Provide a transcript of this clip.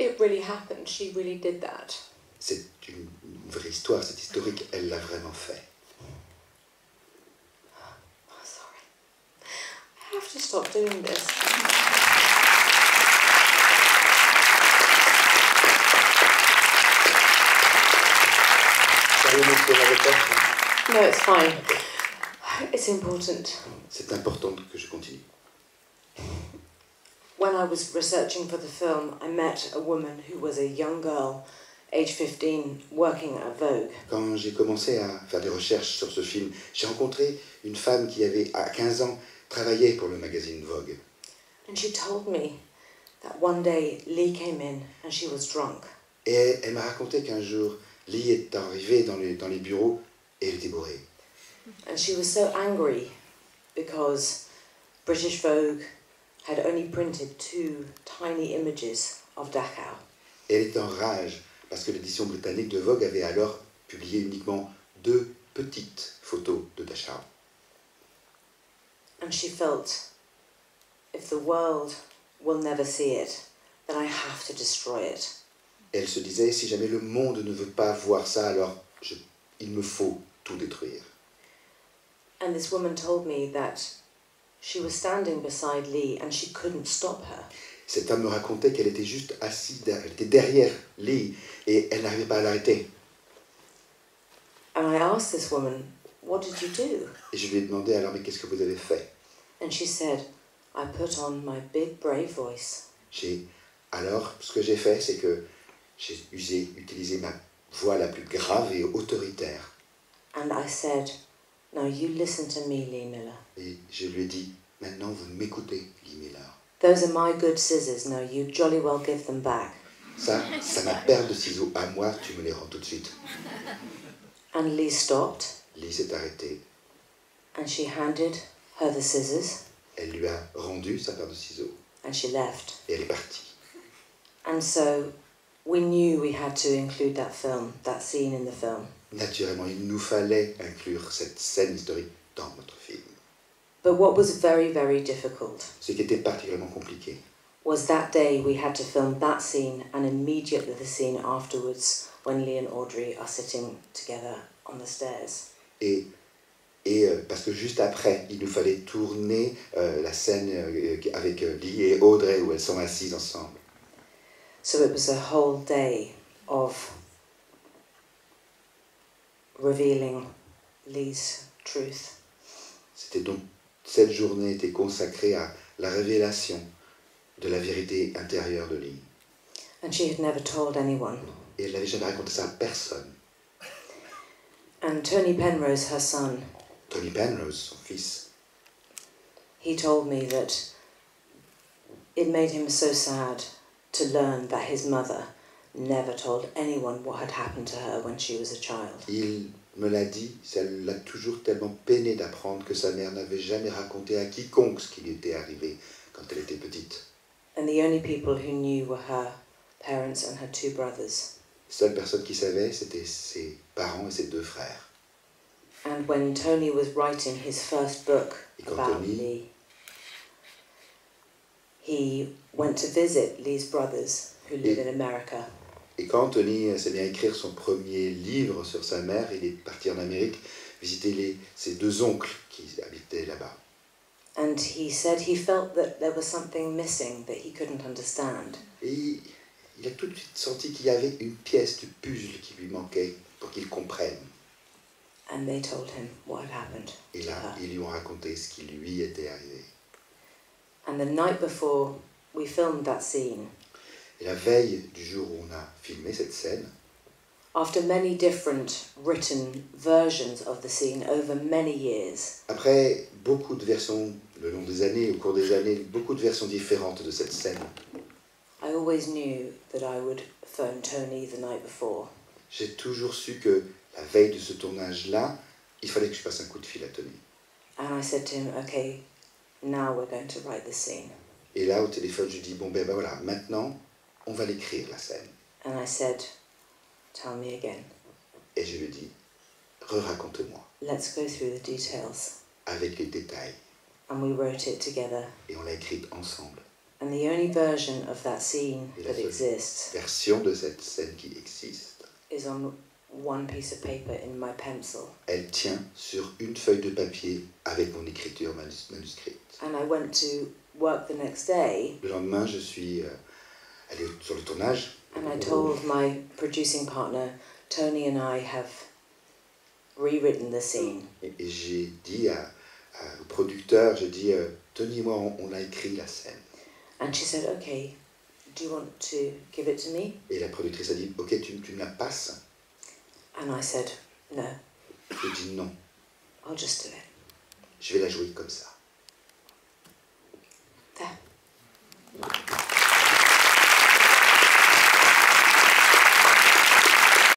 it really happened. She really did that. C'est une vraie histoire, c'est historique, elle l'a vraiment fait. Oh, sorry. I have to stop doing this. No, it's fine. It's important. C'est important que je continue. When I was researching for the film, I met a woman who was a young girl, age 15, working at Vogue. Quand j'ai commencé à faire des recherches sur ce film, j'ai rencontré une femme qui avait, à 15 ans, travaillé pour le magazine Vogue. And she told me that one day Lee came in and she was drunk. Et elle m'a raconté qu'un jour, Lee est arrivée dans les bureaux et elle était bourrée. And she was so angry because British Vogue had only printed 2 tiny images of Dachau. Et elle était en rage parce que l'édition britannique de Vogue avait alors publié uniquement 2 petites photos de Dachau. And she felt, if the world will never see it, then I have to destroy it. Et elle se disait, si jamais le monde ne veut pas voir ça, alors il me faut tout détruire. And this woman told me that she was standing beside Lee and she couldn't stop her. Cette femme me racontait qu'elle était juste assise, elle était derrière Lee et elle n'arrivait pas à l'arrêter. And I asked this woman, what did you do? Et je lui ai demandé alors, mais qu'est-ce que vous avez fait? And she said, I put on my big brave voice. Alors, ce que j'ai fait, c'est que j'ai utilisé ma voix la plus grave et autoritaire. And I said, now you listen to me, Lee Miller. Et je lui ai dit, maintenant vous m'écoutez, Lee Miller. Those are my good scissors, now you jolly well give them back. Ça, c'est ma paire de ciseaux à moi, tu me les rends tout de suite. And Lee stopped. Lee s'est arrêtée. And she handed her the scissors. Elle lui a rendu sa paire de ciseaux. And she left. Et elle est partie. And so we knew we had to include that scene in the film. Naturellement, il nous fallait inclure cette scène historique dans notre film. But what was very, very difficult Ce qui était particulièrement compliqué, was that day we had to film that scene and immediately the scene afterwards when Lee and Audrey are sitting together on the stairs. Et parce que juste après, il nous fallait tourner la scène avec Lee et Audrey où elles sont assises ensemble. So it was a whole day of revealing Lee's truth. C'était donc, cette journée était consacrée à la révélation de la vérité intérieure de Lee. And she had never told anyone. Et elle n'avait jamais raconté ça à personne. And Tony Penrose, her son, Tony Penrose, son fils, he told me that it made him so sad to learn that his mother never told anyone what had happened to her when she was a child. il me l'a dit, ça l'a toujours tellement peiné d'apprendre que sa mère n'avait jamais raconté à quiconque ce qui lui était arrivé quand elle était petite. And the only people who knew were her parents and her 2 brothers. Seule personne qui savait, c'était ses parents et ses 2 frères. And when Tony was writing his first book Et quand about Tony- Lee, he went to visit Lee's brothers who live in America. Et quand Tony s'est mis à écrire son premier livre sur sa mère, il est parti en Amérique visiter ses 2 oncles qui habitaient là-bas. And he said he felt that there was something missing that he couldn't understand. Et il a tout de suite senti qu'il y avait une pièce du puzzle qui lui manquait pour qu'il comprenne. And they told him what had happened Et to là, her. ils lui ont raconté ce qui lui était arrivé. And the night before we filmed that scene, Et la veille du jour où on a filmé cette scène, after many different written versions of the scene over many years, après beaucoup de versions le long des années, au cours des années, beaucoup de versions différentes de cette scène, I always knew that I would phone Tony the night before. j'ai toujours su que la veille de ce tournage-là, il fallait que je passe un coup de fil à Tony. And I said to him, okay, now we're going to write the scene. Et là, au téléphone, je dis, bon ben voilà, maintenant, on va l'écrire, la scène. And I said, tell me again. Et je lui dis, re-raconte-moi, Let's go through the details. avec les détails. And we wrote it together. Et on l'a écrite ensemble. And the only version of that scene Et la that seule exists version de cette scène qui existe, is on one piece of paper in my pencil. elle tient sur une feuille de papier avec mon écriture manuscrite. And I went to work the next day. Le lendemain, je suis allé sur le tournage. And I told my producing partner, Tony and I have rewritten the scene. Et j'ai dit au producteur, j'ai dit, Tony et moi, on a écrit la scène. And she said, okay, do you want to give it to me? Et la productrice a dit, ok, tu me la passes? And I said, no, J'ai dit non, I'll just do it. je vais la jouer comme ça.